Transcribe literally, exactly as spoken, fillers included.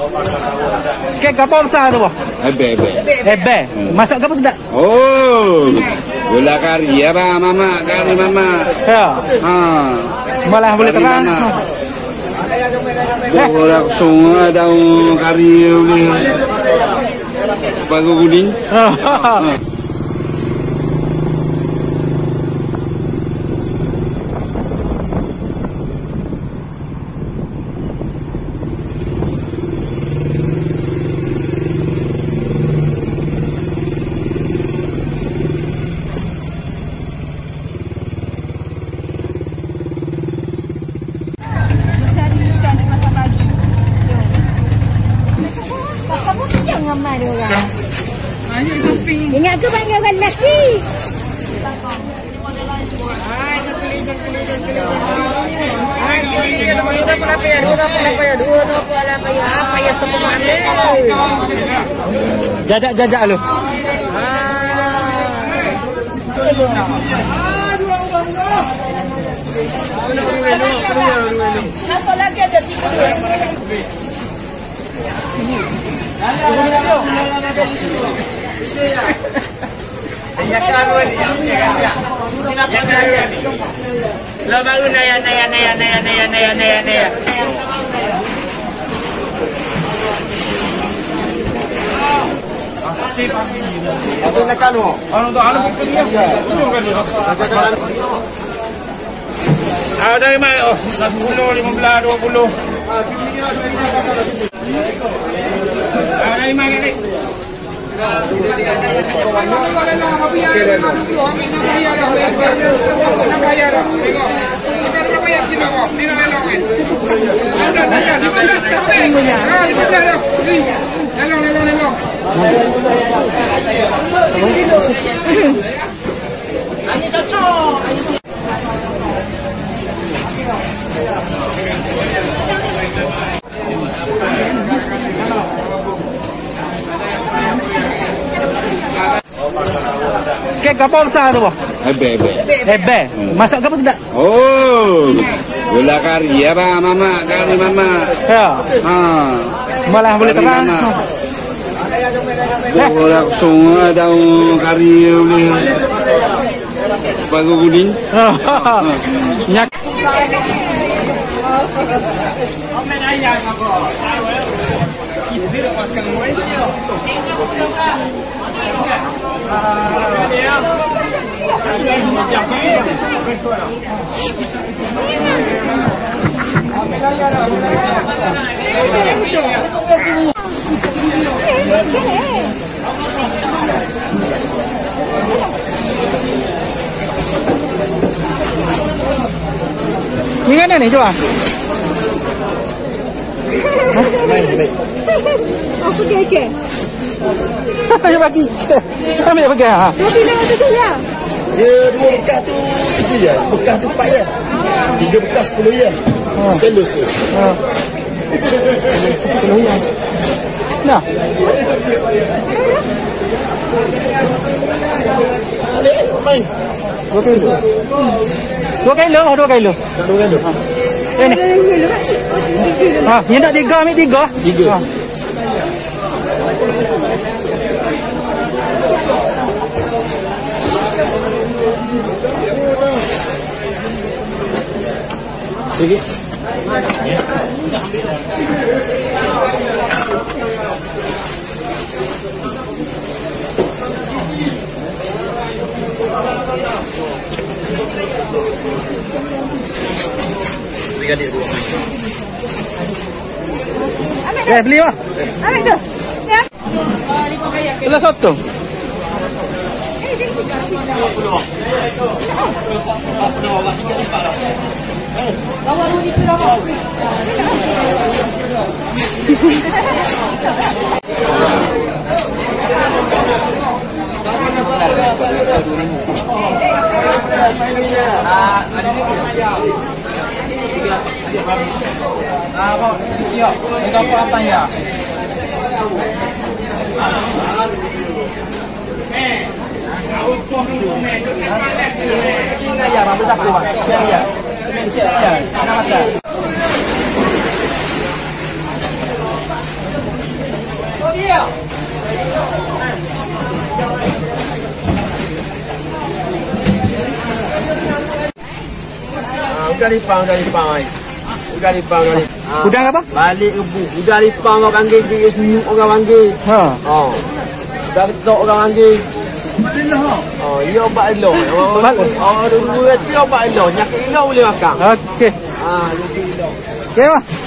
Kek apa besar tu, Boh? Ebe, ebe. Ebe. Masak apa sedap? Oh, gula kari ya, Bang. Mama, kari mama. Ya. Ha. Malah boleh terang. Oh, langsung ada kari boleh. Bagus kuning. Ingat ke panggil orang lelaki? Jajak-jajak lu. Masuk lagi ada tiga. Lo baru naya naya naya naya naya naya naya naya. Apa nak kalu? Anu tu anu Ah, dari mana? Oh, sepuluh, lima belas, dua puluh. Ah, dari mana ni? Kek apa besar tu, Boh? Ebe, ebe. Ebe. Masak apa sedap? Oh, gula kari ya, Bang. Mama, kari mama. Ya. Ha. Malah boleh terang. Oh, langsung ada kari boleh. Bagus kuning. Nyak. Ni mana ni coba? Baik, baik. Apa dia ke? Dia bagi. Kami dia bagi ah. Tapi dah ada tu ya. Dia dua bekas tu itu je, sebekas tu empat je. Tiga bekas sepuluh je. Sekelus tu. Sepuluh ya. Nah. Boleh, main. Dua kilo. Dua kilo, oh dua kilo. Tak dua kali. Ini. Ah, ni nak tiga, ambil tiga. Tiga. Sikit. Tiga dia dua. Eh, beli wah. Ambil tu. Ya. Belah satu. Ah, kok siap. Itu apa ya? Ya, rambut aku. Ya, ya. Ya, nama Udah lipang, udah lipang ai. Udah lipang, udah lipang. Udang apa? Balik rebu. Udah lipang orang panggil je senyum orang panggil. Ha. Oh. Udah ketok orang panggil. Oh, iya obat elo. Oh, dulu dia obat elo. Nyakit elo boleh makan. Okey. Ah, nyakit elo. Okey, Mak.